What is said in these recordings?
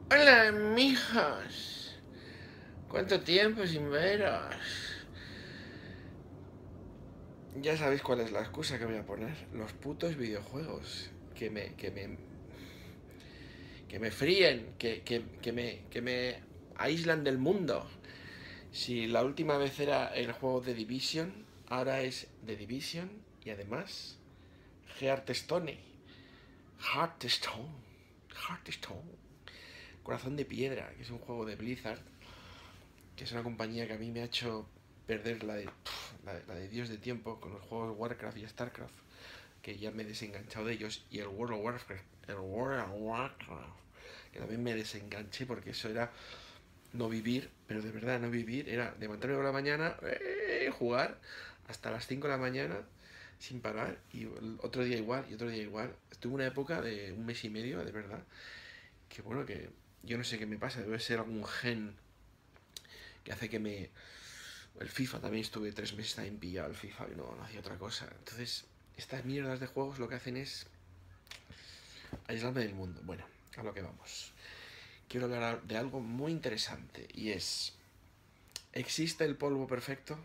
Hola, mijos. ¿Cuánto tiempo sin veros? Ya sabéis cuál es la excusa que voy a poner. Los putos videojuegos. Que me fríen, que me aíslan del mundo. Si la última vez era el juego de Division, ahora es The Division y además Hearthstone. Hearthstone. Hearthstone. Corazón de Piedra, que es un juego de Blizzard, que es una compañía que a mí me ha hecho perder la de Dios de tiempo con los juegos Warcraft y Starcraft, que ya me he desenganchado de ellos, y el World of Warcraft, que también me desenganché porque eso era no vivir, pero de verdad no vivir, era levantarme por la mañana, jugar hasta las 5 de la mañana sin parar, y otro día igual, y otro día igual. Estuve una época de un mes y medio, de verdad, que bueno, que yo no sé qué me pasa, debe ser algún gen que hace que me... El FIFA también estuve 3 meses también pillado, el FIFA, y no hacía otra cosa. Entonces, estas mierdas de juegos lo que hacen es aislarme del mundo. Bueno, a lo que vamos. Quiero hablar de algo muy interesante y es, ¿existe el polvo perfecto?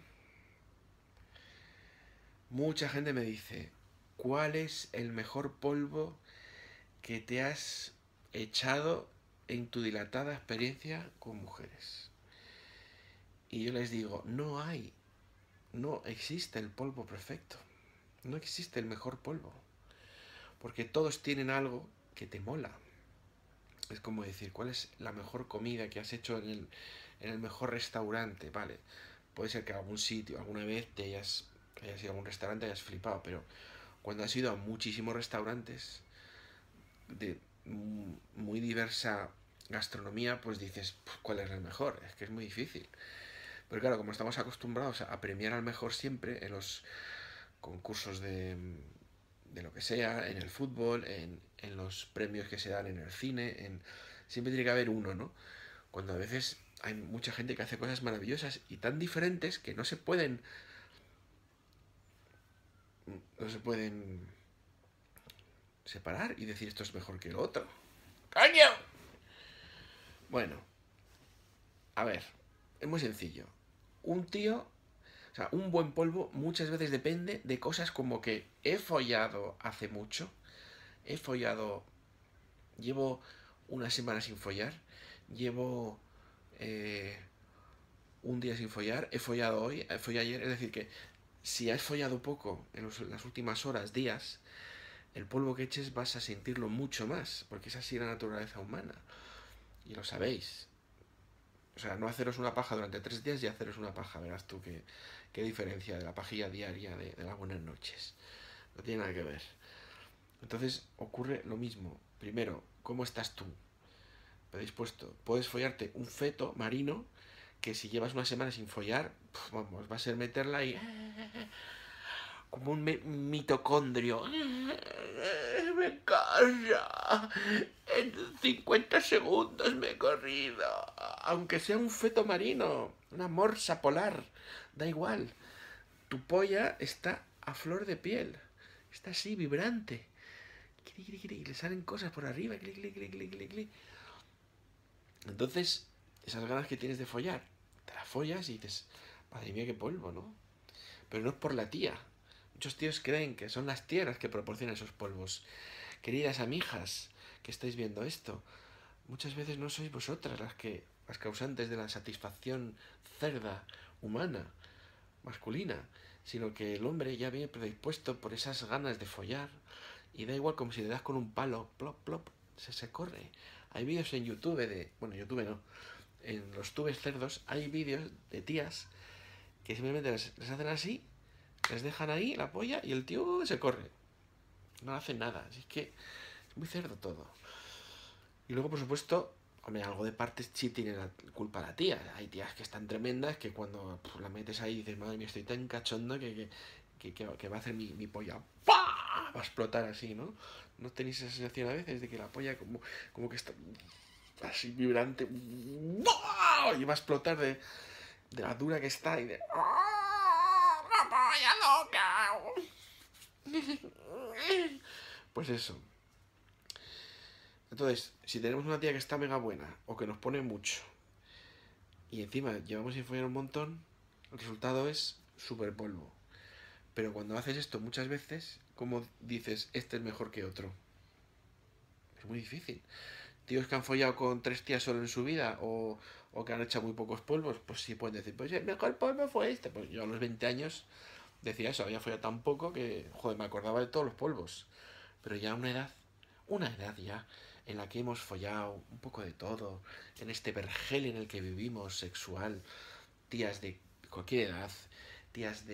Mucha gente me dice, ¿cuál es el mejor polvo que te has echado en tu dilatada experiencia con mujeres? Y yo les digo, no hay, no existe el polvo perfecto, no existe el mejor polvo, porque todos tienen algo que te mola. Es como decir, ¿cuál es la mejor comida que has hecho en el mejor restaurante? Vale, puede ser que algún sitio, alguna vez hayas ido a algún restaurante y hayas flipado, pero cuando has ido a muchísimos restaurantes de muy diversa gastronomía, pues dices, ¿cuál es el mejor? Es que es muy difícil. Pero claro, como estamos acostumbrados a premiar al mejor siempre en los concursos de lo que sea, en el fútbol, en los premios que se dan en el cine, siempre tiene que haber uno, ¿no? Cuando a veces hay mucha gente que hace cosas maravillosas y tan diferentes que no se pueden separar y decir esto es mejor que el otro. ¡Coño! Bueno, a ver, es muy sencillo. Un tío, o sea, un buen polvo muchas veces depende de cosas como que he follado hace mucho, he follado, llevo una semana sin follar, llevo eh, un día sin follar, he follado hoy, follé ayer, es decir que si has follado poco en las últimas horas, días, el polvo que eches vas a sentirlo mucho más, porque es así la naturaleza humana, y lo sabéis. O sea, no haceros una paja durante 3 días y haceros una paja, verás tú qué diferencia de la pajilla diaria de las buenas noches. No tiene nada que ver. Entonces ocurre lo mismo. Primero, ¿cómo estás tú? Predispuesto. Puedes follarte un feto marino que si llevas una semana sin follar, vamos, va a ser meterla ahí como un mitocondrio. Me cansa. En 50 segundos me he corrido. Aunque sea un feto marino, una morsa polar, da igual. Tu polla está a flor de piel. Está así, vibrante. Y le salen cosas por arriba. Entonces, esas ganas que tienes de follar, te las follas y dices, madre mía, qué polvo, ¿no? Pero no es por la tía. Muchos tíos creen que son las tías las que proporcionan esos polvos. Queridas amigas que estáis viendo esto, muchas veces no sois vosotras las causantes de la satisfacción cerda, humana, masculina, sino que el hombre ya viene predispuesto por esas ganas de follar y da igual como si le das con un palo, plop, plop, se corre. Hay vídeos en YouTube bueno, YouTube no, en los tubes cerdos hay vídeos de tías que simplemente les hacen así, les dejan ahí la polla y el tío se corre. No hacen nada, así que es muy cerdo todo. Y luego, por supuesto, hombre, algo de parte sí tiene la culpa la tía. Hay tías que están tremendas que cuando la metes ahí dices, madre mía, estoy tan cachondo que va a hacer mi polla. ¡Pah! Va a explotar así, ¿no? ¿No tenéis esa sensación a veces de que la polla como que está así vibrante? ¡Bah! Y va a explotar de la dura que está y de... ¡La polla loca! Pues eso. Entonces, si tenemos una tía que está mega buena o que nos pone mucho y encima llevamos sin follar un montón, el resultado es súper polvo. Pero cuando haces esto muchas veces, ¿cómo dices este es mejor que otro? Es muy difícil. Tíos que han follado con 3 tías solo en su vida o que han hecho muy pocos polvos, pues sí pueden decir, pues el mejor polvo fue este. Pues yo a los 20 años decía eso, había follado tan poco que, joder, me acordaba de todos los polvos. Pero ya una edad ya, en la que hemos follado un poco de todo, en este vergel en el que vivimos, sexual, tías de cualquier edad, tías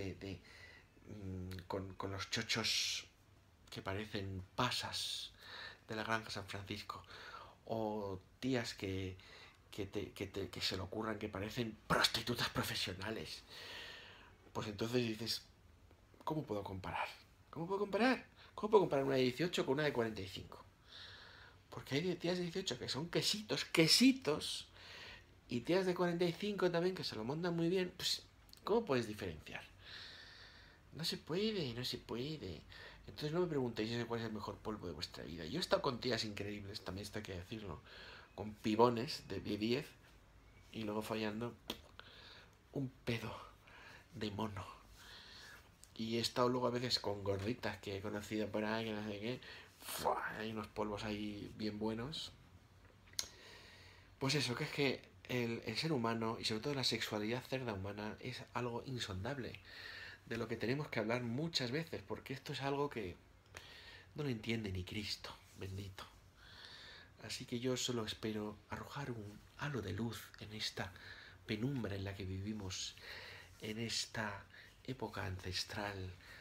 con los chochos que parecen pasas de la Granja San Francisco, o tías que se le ocurran que parecen prostitutas profesionales, pues entonces dices, ¿cómo puedo comparar? ¿Cómo puedo comparar? ¿Cómo puedo comparar una de 18 con una de 45? Porque hay tías de 18 que son quesitos, quesitos, y tías de 45 también que se lo montan muy bien. Pues, ¿cómo puedes diferenciar? No se puede, no se puede. Entonces no me preguntéis cuál es el mejor polvo de vuestra vida. Yo he estado con tías increíbles, también está que decirlo, con pibones de 10 y luego fallando un pedo de mono. Y he estado luego a veces con gorditas que he conocido por ahí, que no sé qué. ¡Fua! Hay unos polvos ahí bien buenos. Pues eso, que es que el ser humano y sobre todo la sexualidad cerda humana es algo insondable, de lo que tenemos que hablar muchas veces, porque esto es algo que no lo entiende ni Cristo, bendito. Así que yo solo espero arrojar un halo de luz en esta penumbra en la que vivimos, en esta época ancestral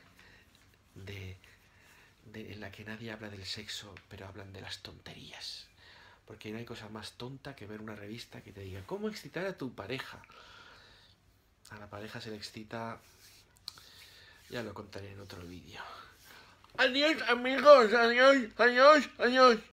en la que nadie habla del sexo, pero hablan de las tonterías. Porque no hay cosa más tonta que ver una revista que te diga ¿cómo excitar a tu pareja? A la pareja se le excita... Ya lo contaré en otro vídeo. Adiós amigos, adiós, adiós, adiós.